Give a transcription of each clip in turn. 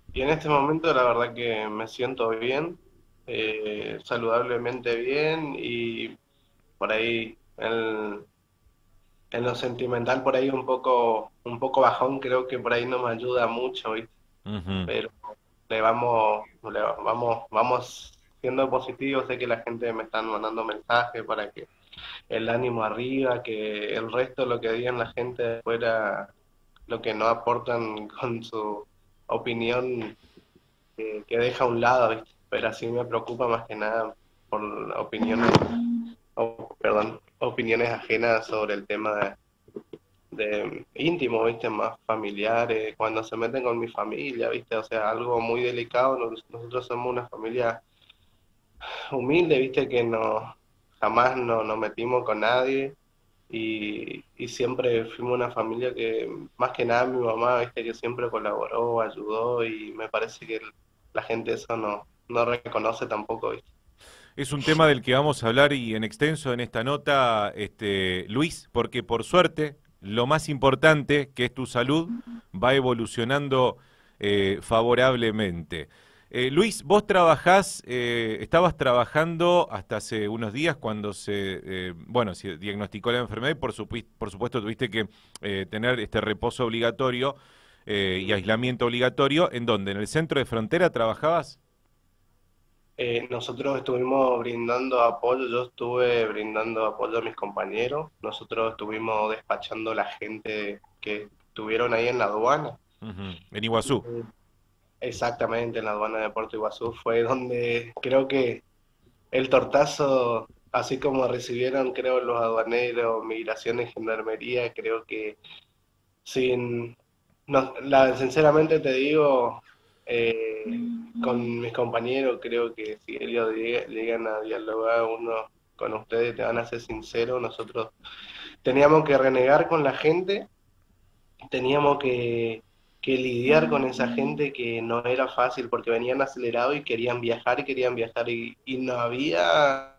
Y en este momento la verdad que me siento bien, saludablemente bien y por ahí en lo sentimental por ahí un poco bajón, creo que por ahí no me ayuda mucho, ¿viste? Ujú. Pero vamos siendo positivos, sé que la gente me están mandando mensajes para que el ánimo arriba, que el resto lo que digan la gente de fuera, lo que no aportan con su opinión que deja a un lado, ¿viste? Pero así me preocupa más que nada por opiniones, perdón, opiniones ajenas sobre el tema de íntimo, ¿viste? Más familiares, cuando se meten con mi familia, ¿viste? O sea, algo muy delicado. Nosotros somos una familia humilde, ¿viste? Que no, jamás nos metimos con nadie y siempre fuimos una familia que, más que nada, mi mamá, ¿viste? Que siempre colaboró, ayudó y me parece que la gente eso no reconoce tampoco, ¿viste? Es un tema del que vamos a hablar y en extenso en esta nota, Luis, porque por suerte lo más importante, que es tu salud, va evolucionando favorablemente. Luis, estabas trabajando hasta hace unos días cuando se diagnosticó la enfermedad y por supuesto tuviste que tener este reposo obligatorio y aislamiento obligatorio. ¿En dónde? ¿En el centro de frontera trabajabas? Nosotros estuvimos brindando apoyo, yo estuve brindando apoyo a mis compañeros, nosotros estuvimos despachando a la gente que estuvieron ahí en la aduana. Ujú. En Iguazú. Exactamente, en la aduana de Puerto Iguazú fue donde creo que el tortazo, así como recibieron, creo, los aduaneros, migración y gendarmería, creo que sin, no, sinceramente te digo, con mis compañeros, creo que si ellos llegan a dialogar uno con ustedes, te van a ser sinceros, nosotros teníamos que renegar con la gente, teníamos que lidiar con esa gente que no era fácil porque venían acelerados y querían viajar y no había,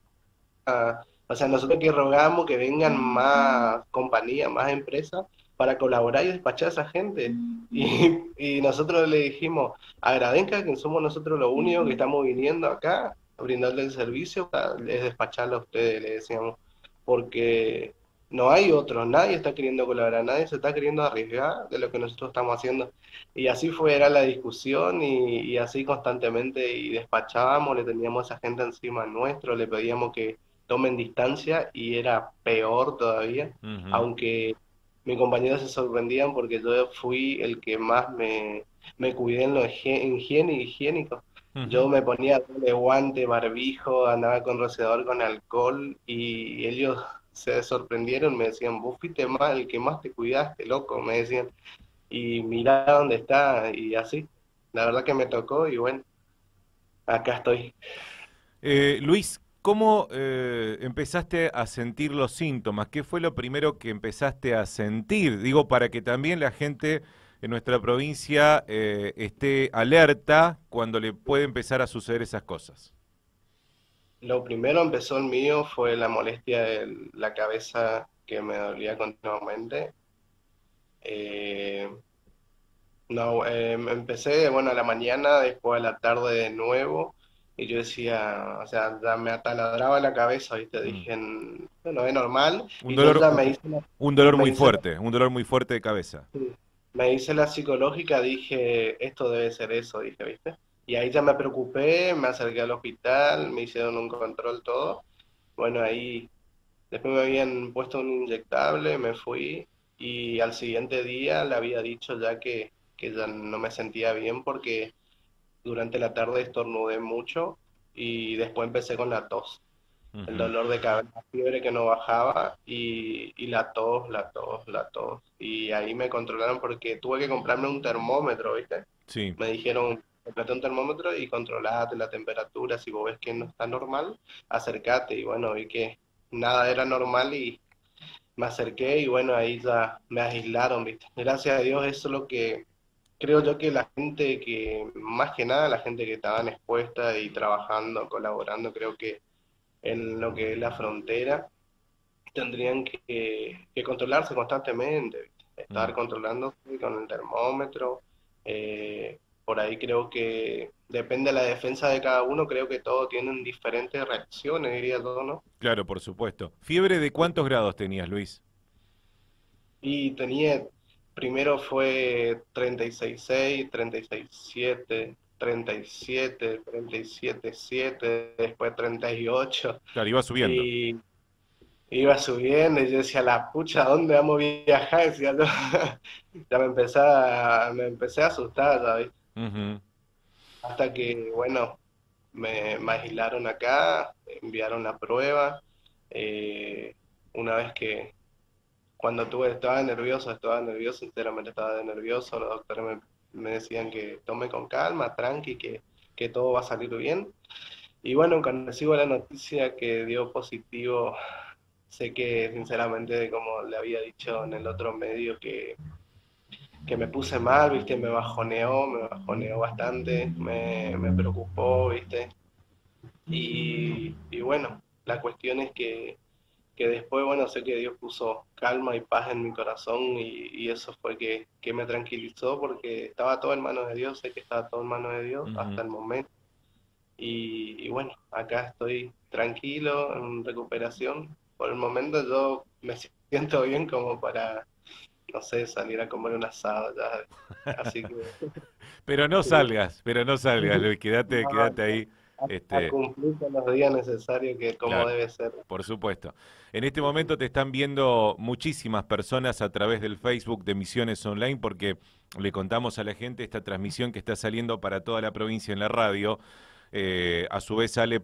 o sea, nosotros que rogamos que vengan más compañías, más empresas para colaborar y despachar a esa gente. Y nosotros le dijimos, agradezcan que somos nosotros los únicos que estamos viniendo acá a brindarle el servicio, para despacharlo a ustedes, le decíamos, porque no hay otro, nadie está queriendo colaborar, nadie se está queriendo arriesgar de lo que nosotros estamos haciendo. Y así fue, era la discusión y así constantemente y despachábamos, le teníamos a esa gente encima nuestro, le pedíamos que tomen distancia y era peor todavía, Ujú, aunque mis compañeros se sorprendían porque yo fui el que más me cuidé en lo higiénico. ujú. Yo me ponía de guante, barbijo, andaba con rociador con alcohol y ellos se sorprendieron, me decían, vos fuiste más el que más te cuidaste, loco, me decían, y mirá dónde está, y así. La verdad que me tocó y bueno, acá estoy. Luis, ¿cómo empezaste a sentir los síntomas? ¿Qué fue lo primero que empezaste a sentir? Digo, para que también la gente en nuestra provincia esté alerta cuando le puede empezar a suceder esas cosas. Lo primero empezó el mío fue la molestia de la cabeza que me dolía continuamente. Eh, no, empecé, bueno, a la mañana, después a la tarde de nuevo, y yo decía, o sea, ya me ataladraba la cabeza, ¿viste? Mm. Dije, no es normal, Un y yo dolor, ya muy me hice fuerte, un dolor muy fuerte de cabeza. me hice la psicológica, dije, esto debe ser eso, dije, ¿viste? Y ahí ya me preocupé, me acerqué al hospital, me hicieron un control, todo. Bueno, ahí después me habían puesto un inyectable, me fui y al siguiente día le había dicho ya que ya no me sentía bien porque durante la tarde estornudé mucho y después empecé con la tos, el Ujú. dolor de cabeza, fiebre que no bajaba y la tos. Y ahí me controlaron porque tuve que comprarme un termómetro, ¿viste? Sí. Me dijeron, comprate un termómetro y controlate la temperatura, si vos ves que no está normal, acércate. Y bueno, vi que nada era normal y me acerqué y bueno, ahí ya me aislaron, ¿viste? Gracias a Dios, eso es lo que creo yo que la gente que, más que nada la gente que estaban expuesta y trabajando, colaborando, creo que en lo que es la frontera, tendrían que controlarse constantemente, ¿viste? Estar Mm. controlándose con el termómetro, por ahí creo que depende de la defensa de cada uno, creo que todos tienen diferentes reacciones, diría todo, ¿no? Claro, por supuesto. ¿Fiebre de cuántos grados tenías, Luis? Y tenía, primero fue 36,6, 36,7, 37, 37,7, después 38, Claro, iba subiendo. y iba subiendo y yo decía, la pucha, ¿a dónde vamos a viajar? Decía yo. Ya me empecé a asustar, ¿sabes? Ujú. Hasta que, bueno, me aislaron acá, enviaron la prueba. eh, una vez que, cuando estaba nervioso, sinceramente estaba nervioso, los doctores me decían que tome con calma, tranqui, que todo va a salir bien. Y bueno, cuando recibo la noticia que dio positivo, sé que sinceramente, como le había dicho en el otro medio, que me puse mal, viste, me bajoneó bastante, me preocupó, viste. Y bueno, la cuestión es que después, bueno, sé que Dios puso calma y paz en mi corazón y eso fue que me tranquilizó porque estaba todo en manos de Dios, sé que estaba todo en manos de Dios hasta Ujú. el momento. Y bueno, acá estoy tranquilo, en recuperación. Por el momento yo me siento bien como para, no sé, salir a comer un asado ya. Así que sí. Pero no salgas, Luis, quédate, No, quédate ahí. a Este, cumplir con los días necesarios que como claro, debe ser. por supuesto. En este momento te están viendo muchísimas personas a través del Facebook de Misiones Online porque le contamos a la gente esta transmisión que está saliendo para toda la provincia en la radio. A su vez sale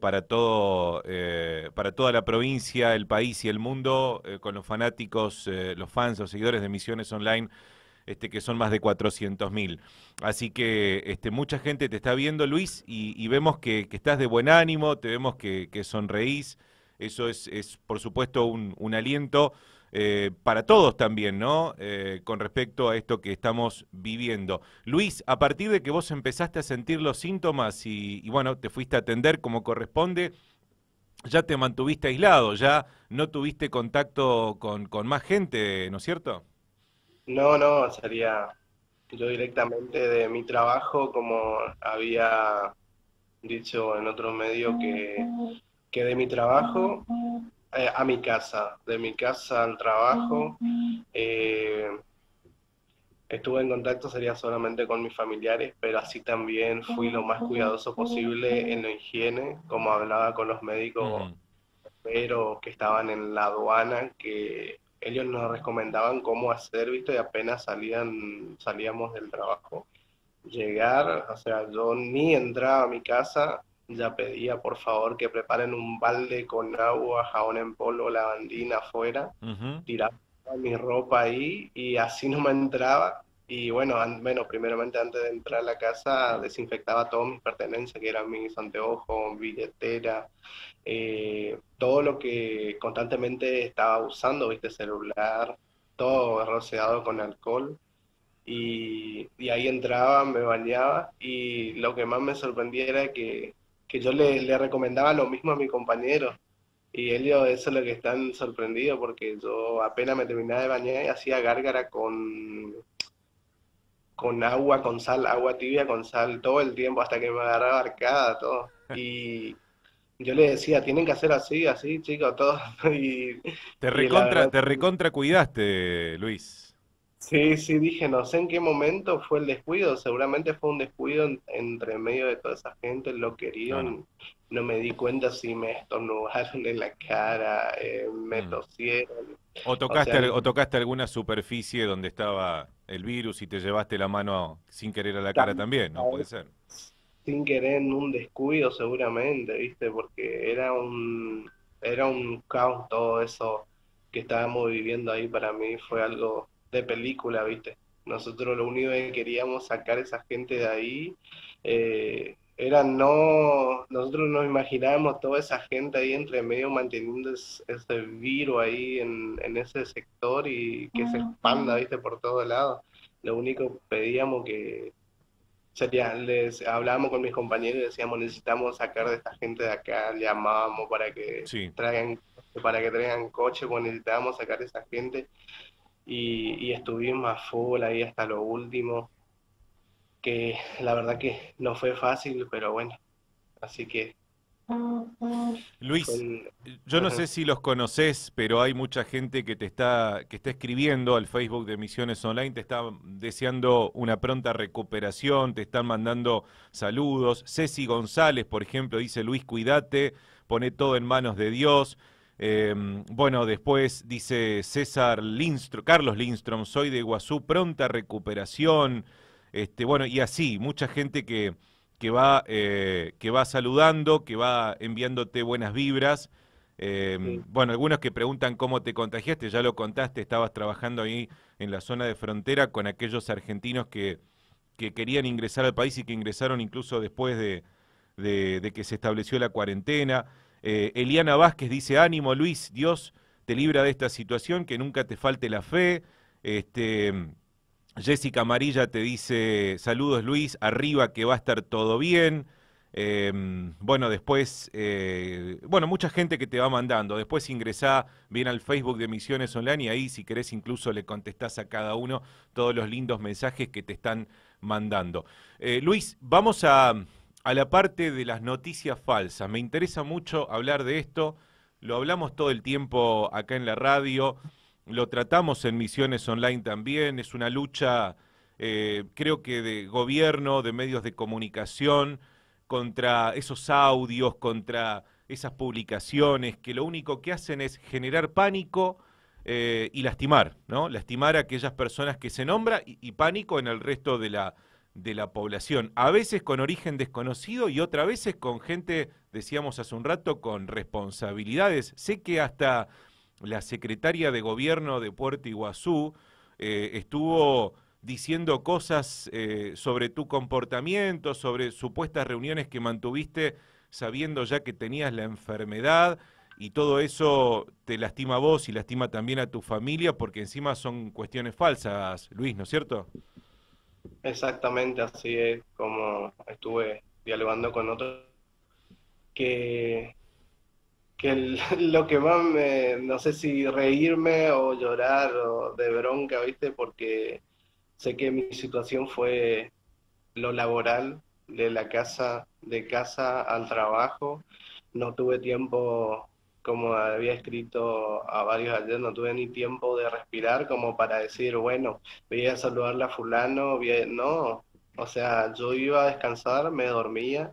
para toda la provincia, el país y el mundo, con los fanáticos, los fans, los seguidores de Misiones Online, que son más de 400.000. Así que mucha gente te está viendo, Luis, y vemos que estás de buen ánimo, te vemos que sonreís. Eso es, por supuesto, un aliento para todos también, ¿no? Con respecto a esto que estamos viviendo. Luis, a partir de que vos empezaste a sentir los síntomas y bueno, te fuiste a atender como corresponde, ya te mantuviste aislado, ya no tuviste contacto con más gente, ¿no es cierto? No, no, sería yo directamente de mi trabajo, como había dicho en otro medio, que de mi trabajo a mi casa, de mi casa al trabajo. eh, Estuve en contacto, sería solamente con mis familiares, pero así también fui lo más cuidadoso posible en la higiene, como hablaba con los médicos, Ujú. pero que estaban en la aduana, que ellos nos recomendaban cómo hacer, ¿viste? Y apenas salíamos del trabajo. Llegar, o sea, yo ni entraba a mi casa, ya pedía por favor que preparen un balde con agua, jabón en polvo, lavandina afuera, Ujú. tiraba mi ropa ahí y así no me entraba. Y bueno, bueno, primeramente antes de entrar a la casa desinfectaba todas mis pertenencias, que eran mis anteojos, billetera, todo lo que constantemente estaba usando, viste, celular, todo rociado con alcohol. Y ahí entraba, me bañaba y lo que más me sorprendía era que yo le recomendaba lo mismo a mi compañero. Y ellos, eso es lo que están sorprendidos, porque yo apenas me terminaba de bañar y hacía gárgara con agua, con sal, agua tibia con sal, todo el tiempo, hasta que me agarraba arcada, todo. Y yo le decía, tienen que hacer así, así, chicos, todo. Y, y la verdad, Te recontra cuidaste, Luis. sí, sí, dije, no sé en qué momento fue el descuido, seguramente fue un descuido entre medio de toda esa gente, lo Claro. querían, no me di cuenta si me estornudaron en la cara, me Mm. tosieron, o sea, O tocaste alguna superficie donde estaba el virus y te llevaste la mano sin querer a la cara también, ¿no? Puede ser. sin querer en un descuido seguramente, ¿viste? Porque era un caos todo eso que estábamos viviendo ahí, para mí fue algo de película, ¿viste? Nosotros lo único que queríamos sacar a esa gente de ahí, era no, nosotros nos imaginábamos toda esa gente ahí entre medio manteniendo ese virus ahí en ese sector y que se expanda, ¿viste? Por todos lados. Lo único que pedíamos que sería, les hablábamos con mis compañeros y decíamos, necesitamos sacar de esta gente de acá, llamábamos Sí. para que traigan coche, pues necesitábamos sacar a esa gente y estuvimos a full ahí hasta lo último. que la verdad que no fue fácil, pero bueno, así que fue Luis, yo no sé si los conoces, pero hay mucha gente que está escribiendo al Facebook de Misiones Online, te está deseando una pronta recuperación, te están mandando saludos. Ceci González, por ejemplo, dice: Luis, cuídate, pone todo en manos de Dios. Bueno, después dice Carlos Lindstrom, soy de Iguazú, pronta recuperación. Bueno, y así, mucha gente que va saludando, que va enviándote buenas vibras. sí, Bueno, algunos que preguntan cómo te contagiaste, ya lo contaste, estabas trabajando ahí en la zona de frontera con aquellos argentinos que querían ingresar al país y que ingresaron incluso después de que se estableció la cuarentena. Eliana Vázquez dice: ánimo Luis, Dios te libra de esta situación, que nunca te falte la fe. Este, Jessica Amarilla te dice: saludos Luis, arriba que va a estar todo bien. Bueno, después, bueno, mucha gente que te va mandando. Después ingresá bien al Facebook de Misiones Online y ahí, si querés, incluso le contestás a cada uno todos los lindos mensajes que te están mandando. Luis, vamos a la parte de las noticias falsas. Me interesa mucho hablar de esto. Lo hablamos todo el tiempo acá en la radio. Lo tratamos en Misiones Online también, es una lucha, creo que de gobierno, de medios de comunicación, contra esos audios, contra esas publicaciones, que lo único que hacen es generar pánico y lastimar, ¿no? Lastimar a aquellas personas que se nombra y pánico en el resto de la población. A veces con origen desconocido y otras veces con gente, decíamos hace un rato, con responsabilidades. Sé que hasta la secretaria de gobierno de Puerto Iguazú estuvo diciendo cosas sobre tu comportamiento, sobre supuestas reuniones que mantuviste sabiendo ya que tenías la enfermedad, y todo eso te lastima a vos y lastima también a tu familia, porque encima son cuestiones falsas, Luis, ¿no es cierto? exactamente así es como estuve dialogando con otros que, lo que más no sé si reírme o llorar o de bronca, ¿viste? Porque sé que mi situación fue lo laboral, de casa al trabajo. No tuve tiempo, como había escrito a varios ayer, no tuve ni tiempo de respirar como para decir, bueno, voy a saludarle a fulano, no. O sea, yo iba a descansar, me dormía,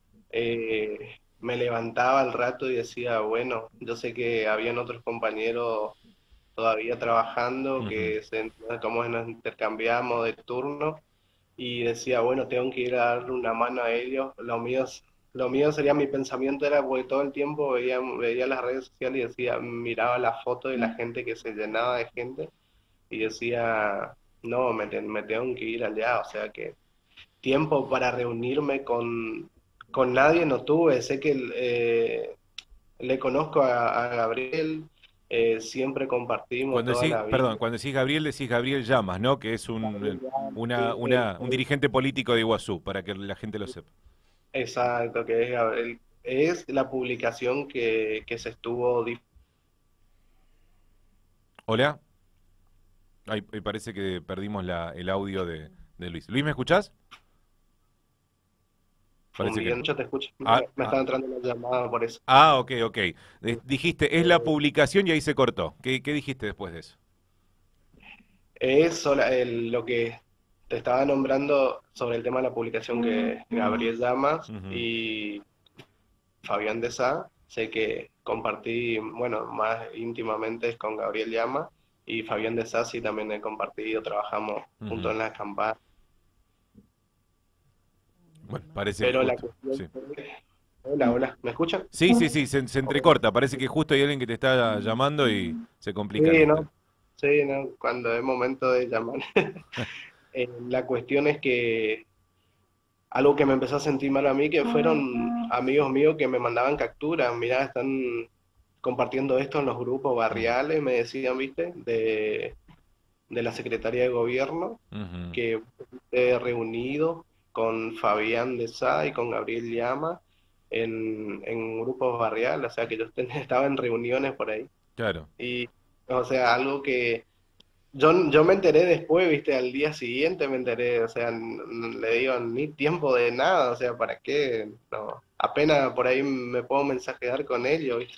me levantaba al rato y decía, bueno, yo sé que habían otros compañeros todavía trabajando, Ujú. como nos intercambiamos de turno, y decía, bueno, tengo que ir a darle una mano a ellos. Lo mío sería, mi pensamiento era, porque todo el tiempo veía las redes sociales y decía, miraba la foto de la gente que se llenaba de gente y decía, no, me tengo que ir allá. O sea que tiempo para reunirme con nadie no tuve. Sé que le conozco a Gabriel, siempre compartimos Cuando toda decís, la vida. perdón, cuando decís Gabriel Llamas, ¿no? Que es un dirigente político de Iguazú, para que la gente lo sepa. Exacto, que es Gabriel. Es la publicación que se estuvo. Hola, ahí parece que perdimos el audio de Luis. Luis, ¿me escuchás? Parece que no. Difundiendo. Yo te escucho. Ah, Me ah, estaba entrando una llamada por eso. ok, ok. Dijiste, es la publicación y ahí se cortó. ¿Qué dijiste después de eso? Lo que te estaba nombrando sobre el tema de la publicación, que Gabriel Llamas Ujú, y Fabián de Sá. Sé que compartí, bueno, más íntimamente es con Gabriel Llamas, y Fabián de Sá sí también he compartido, trabajamos juntos ujú. en las campañas. Bueno, parece que Pero la justo. cuestión Sí. fue... Hola, hola, ¿me escuchan? Sí, sí, sí, se entrecorta. Parece que justo hay alguien que te está llamando y se complican, Sí, ¿viste? ¿no? Sí, ¿no? Cuando es momento de llamar. La cuestión es que algo que me empezó a sentir mal a mí, que fueron amigos míos que me mandaban capturas, mira, están compartiendo esto en los grupos Ujú, barriales, me decían, ¿viste? De la Secretaría de Gobierno, ujú, que reunido con Fabián de Sá y con Gabriel Llama en grupos barriales, o sea que yo estaba en reuniones por ahí. claro. Y, o sea, algo que yo me enteré después, viste, al día siguiente me enteré, o sea, le digo ni tiempo de nada, o sea, ¿para qué? No, apenas por ahí me puedo mensajear con ellos, ¿viste?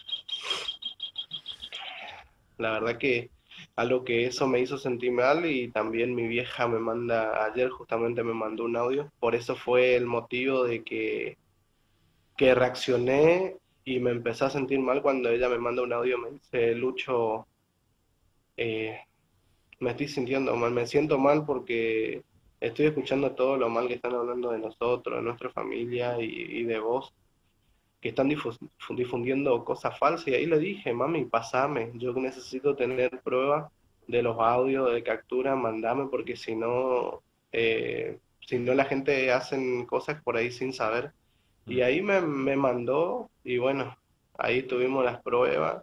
La verdad que algo que eso me hizo sentir mal y también mi vieja me manda, ayer justamente me mandó un audio, por eso fue el motivo de que reaccioné y me empecé a sentir mal cuando ella me manda un audio, me dice, Lucho, eh, me estoy sintiendo mal, me siento mal porque estoy escuchando todo lo mal que están hablando de nosotros, de nuestra familia y de vos, que están difundiendo cosas falsas. Y ahí le dije, mami, pasame, yo necesito tener pruebas de los audios de captura, mandame, porque si no la gente hacen cosas por ahí sin saber. Y Mm. ahí me mandó y bueno, ahí tuvimos las pruebas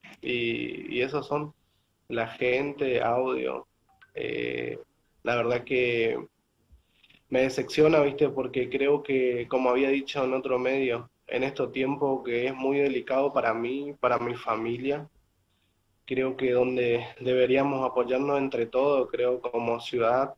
y esos son la gente, audio. Eh, la verdad que me decepciona, ¿viste? Porque creo que, como había dicho en otro medio, en estos tiempos que es muy delicado para mí, para mi familia, creo que donde deberíamos apoyarnos entre todos, creo como ciudad,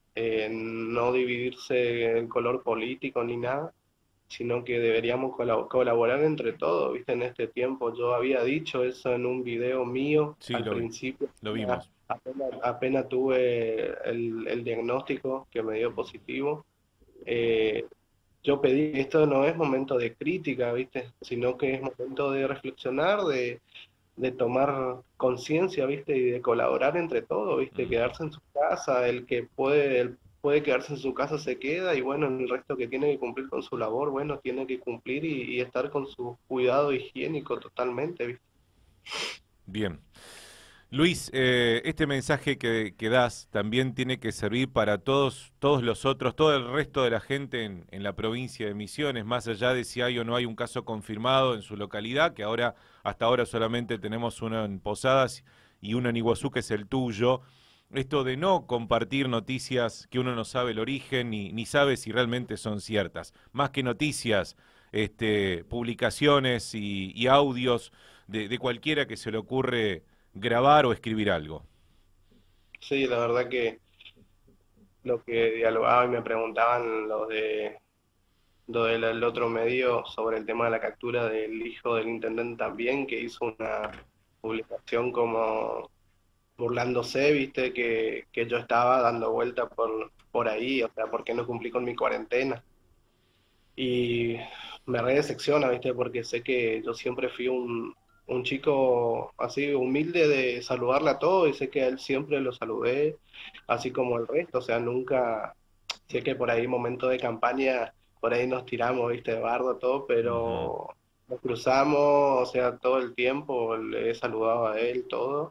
no dividirse en color político ni nada, sino que deberíamos colaborar entre todos, ¿viste? En este tiempo. Yo había dicho eso en un video mío Sí, al principio, lo vimos. apenas tuve el diagnóstico que me dio positivo. eh, yo pedí, esto no es momento de crítica, ¿viste? Sino que es momento de reflexionar, de tomar conciencia, ¿viste? Y de colaborar entre todos, ¿viste? Mm. Quedarse en su casa, el puede quedarse en su casa se queda y bueno, el resto que tiene que cumplir con su labor, bueno, tiene que cumplir y estar con su cuidado higiénico totalmente, ¿viste? Bien. Luis, este mensaje que das también tiene que servir para todos los otros, todo el resto de la gente en la provincia de Misiones, más allá de si hay o no hay un caso confirmado en su localidad, que ahora, hasta ahora solamente tenemos uno en Posadas y uno en Iguazú, que es el tuyo. Esto de no compartir noticias que uno no sabe el origen ni sabe si realmente son ciertas. Más que noticias, publicaciones y audios de cualquiera que se le ocurre grabar o escribir algo. Sí, la verdad que lo que dialogaba y me preguntaban lo del el otro medio sobre el tema de la captura del hijo del intendente también, que hizo una publicación como burlándose, viste, que yo estaba dando vuelta por ahí, o sea, porque no cumplí con mi cuarentena. Y me re decepciona, viste, porque sé que yo siempre fui un chico así humilde de saludarle a todos y sé que a él siempre lo saludé, así como el resto, o sea, nunca, sé que por ahí momento de campaña, por ahí nos tiramos, viste, de bardo, todo, Ujú, pero nos cruzamos, o sea, todo el tiempo le he saludado a él, todo.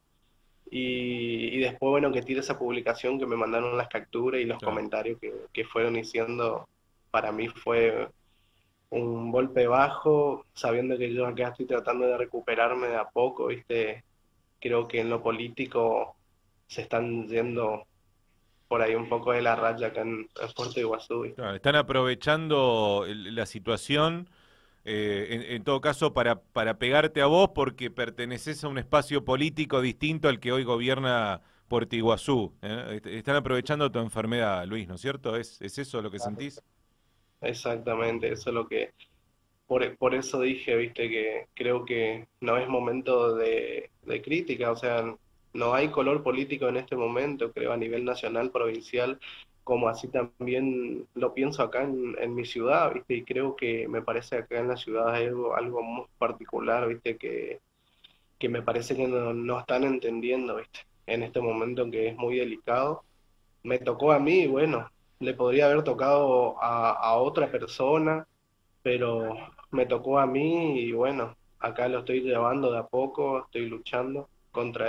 Y después, bueno, que tire esa publicación que me mandaron las capturas y los claro. comentarios que fueron diciendo, para mí fue un golpe bajo, sabiendo que yo acá estoy tratando de recuperarme de a poco, ¿viste? Creo que en lo político se están yendo por ahí un poco de la raya acá en Puerto Iguazú, ¿viste? Claro, están aprovechando la situación, en todo caso, para pegarte a vos porque perteneces a un espacio político distinto al que hoy gobierna Puerto Iguazú. Están aprovechando tu enfermedad, Luis, ¿no es cierto? Es eso lo que sentís? Exactamente, eso es lo que, por eso dije, viste, que creo que no es momento de crítica, o sea, no hay color político en este momento, creo a nivel nacional, provincial, como así también lo pienso acá en mi ciudad, viste, y creo que me parece acá en la ciudad hay algo muy particular, viste, que me parece que no están entendiendo, viste, en este momento que es muy delicado. Me tocó a mí, y bueno, le podría haber tocado a otra persona, pero me tocó a mí y bueno, acá lo estoy llevando de a poco, estoy luchando contra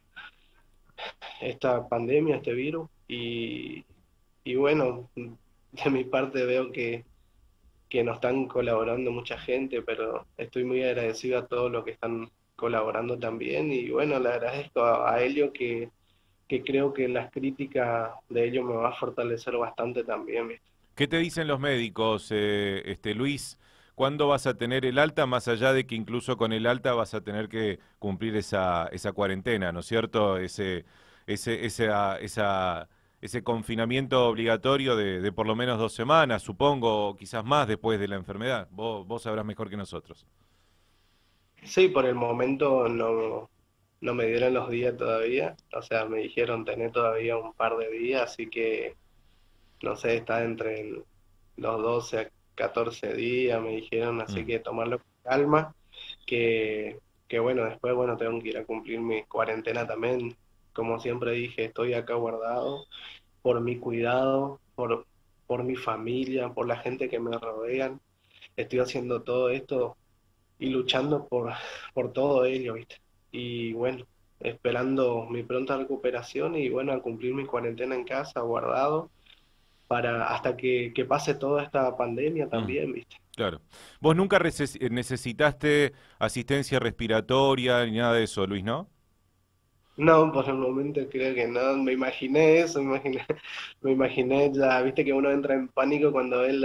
esta pandemia, este virus y bueno, de mi parte veo que nos están colaborando mucha gente, pero estoy muy agradecido a todos los que están colaborando también y bueno, le agradezco a Helio que creo que las críticas de ellos me va a fortalecer bastante también, ¿viste? ¿Qué te dicen los médicos, Luis? ¿Cuándo vas a tener el alta? Más allá de que incluso con el alta vas a tener que cumplir esa cuarentena, ¿no es cierto? ese confinamiento obligatorio de por lo menos 2 semanas, supongo, o quizás más después de la enfermedad. Vos sabrás mejor que nosotros. Sí, por el momento no me dieron los días todavía, o sea, me dijeron tener todavía un par de días, así que no sé, está entre los 12 a 14 días, me dijeron, así Mm, que tomarlo con calma, que, que bueno, después, bueno, tengo que ir a cumplir mi cuarentena también. Como siempre dije, estoy acá guardado por mi cuidado, por mi familia, por la gente que me rodean. Estoy haciendo todo esto y luchando por todo ello, ¿viste? Y bueno, esperando mi pronta recuperación y bueno, a cumplir mi cuarentena en casa, guardado para hasta que pase toda esta pandemia mm, también, ¿viste? claro. Vos nunca necesitaste asistencia respiratoria ni nada de eso, Luis, ¿no? No, por el momento creo que no, me imaginé eso, me imaginé ya, viste que uno entra en pánico cuando ve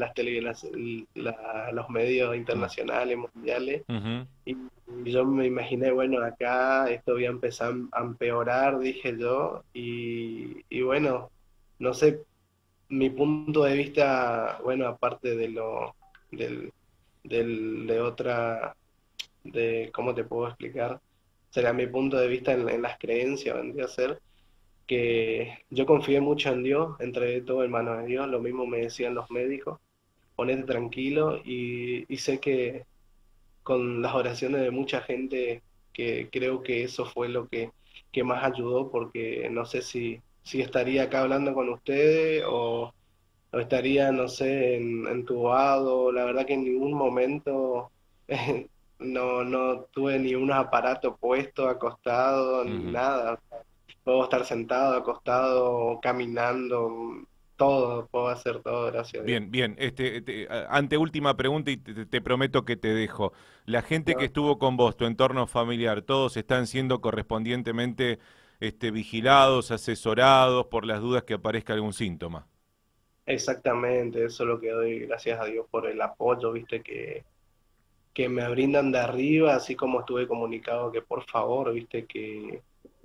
los medios Mm, internacionales, mundiales, ujú, y yo me imaginé, bueno, acá esto voy a empezar a empeorar, dije yo, y bueno, no sé, mi punto de vista, bueno, aparte del, de otra, de, ¿cómo te puedo explicar? Será mi punto de vista en las creencias, vendría a ser que yo confié mucho en Dios, entregué todo en manos de Dios, lo mismo me decían los médicos, ponete tranquilo y sé que con las oraciones de mucha gente, que creo que eso fue lo que más ayudó, porque no sé si estaría acá hablando con ustedes o estaría, no sé, entubado. La verdad que en ningún momento no tuve ni un aparato puesto, acostado, ni ujú. nada. Puedo estar sentado, acostado, caminando, todo, puedo hacer todo, gracias a Dios. Bien, bien. Anteúltima pregunta y te prometo que te dejo. La gente que ¿No? estuvo con vos, tu entorno familiar, ¿todos están siendo correspondientemente vigilados, asesorados por las dudas que aparezca algún síntoma? Exactamente, eso es lo que doy gracias a Dios por el apoyo, viste, que me brindan de arriba, así como estuve comunicado que por favor, viste, que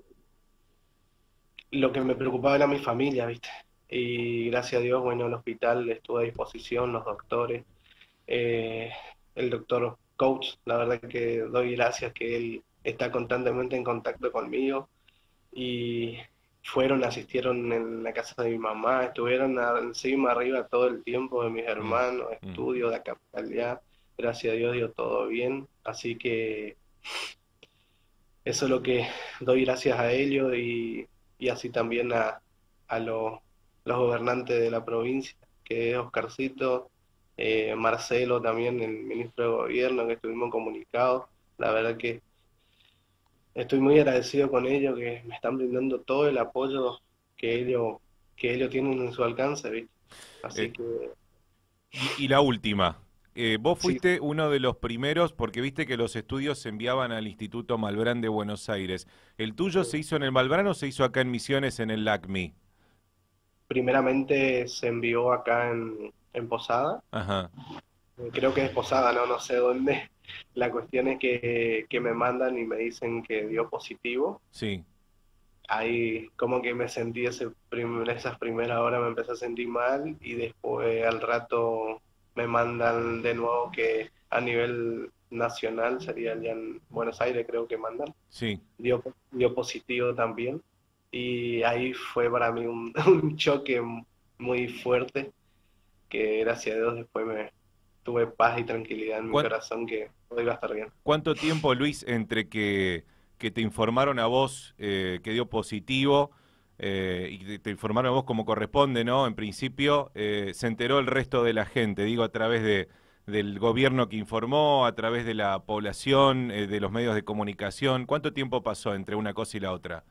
lo que me preocupaba era mi familia, ¿viste? Y gracias a Dios, bueno, el hospital estuvo a disposición, los doctores, eh, el doctor coach, la verdad que doy gracias que él está constantemente en contacto conmigo y asistieron en la casa de mi mamá, estuvieron encima, arriba todo el tiempo de mis Mm, hermanos, mm. estudios de acá para allá, gracias a Dios dio todo bien, así que eso es lo que doy gracias a ellos y así también a los gobernantes de la provincia, que es Oscarcito, Marcelo también, el ministro de gobierno, que estuvimos comunicados. La verdad que estoy muy agradecido con ellos, que me están brindando todo el apoyo que ellos, que ellos tienen en su alcance, ¿viste? Eh, Así que y la última. Vos sí, fuiste uno de los primeros, porque viste que los estudios se enviaban al Instituto Malbrán de Buenos Aires. ¿El tuyo se hizo en el Malbrán o se hizo acá en Misiones en el LACMI? primeramente se envió acá en Posada. Ajá, Creo que es Posada, no sé dónde. La cuestión es que me mandan y me dicen que dio positivo. sí. Ahí como que me sentí esas primeras horas me empecé a sentir mal y después al rato me mandan de nuevo que a nivel nacional, sería allá en Buenos Aires creo que mandan, Sí. dio positivo también. Y ahí fue para mí un, un choque muy fuerte que gracias a Dios después me tuve paz y tranquilidad en mi ¿Cuán- corazón que todo iba a estar bien. ¿Cuánto tiempo, Luis, entre que te informaron a vos que dio positivo y que te informaron a vos como corresponde, ¿no? En principio, se enteró el resto de la gente, digo, a través del gobierno que informó, a través de la población, de los medios de comunicación. ¿Cuánto tiempo pasó entre una cosa y la otra?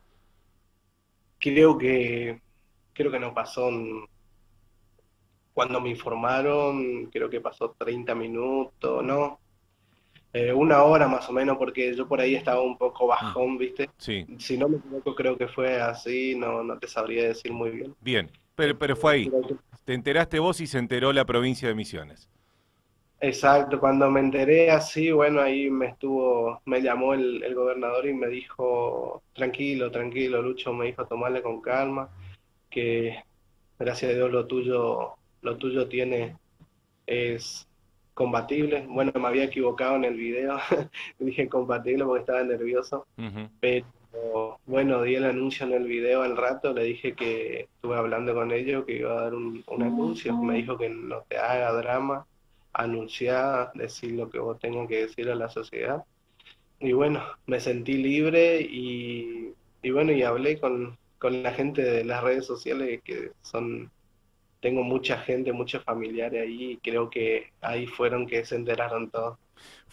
Creo que, creo que no pasó, cuando me informaron, creo que pasó 30 minutos, ¿no? Una hora más o menos, porque yo por ahí estaba un poco Mm, bajón, ¿viste? sí, Si no me equivoco, creo que fue así, no te sabría decir muy bien. bien, Eh, pero fue ahí. creo que Te enteraste vos y se enteró la provincia de Misiones. Exacto, cuando me enteré así, bueno, ahí me llamó el gobernador y me dijo, tranquilo, tranquilo, Lucho, me dijo, tomarle con calma, que gracias a Dios lo tuyo es combatible. Bueno, me había equivocado en el video, dije compatible porque estaba nervioso, Ujú. pero bueno, di el anuncio en el video al rato, le dije que estuve hablando con ellos, que iba a dar un anuncio, me dijo que no te haga drama, anunciar, decir lo que vos tengas que decir a la sociedad. Y bueno, me sentí libre y bueno, y hablé con la gente de las redes sociales que son, tengo mucha gente, muchos familiares ahí, y creo que ahí fueron que se enteraron todos.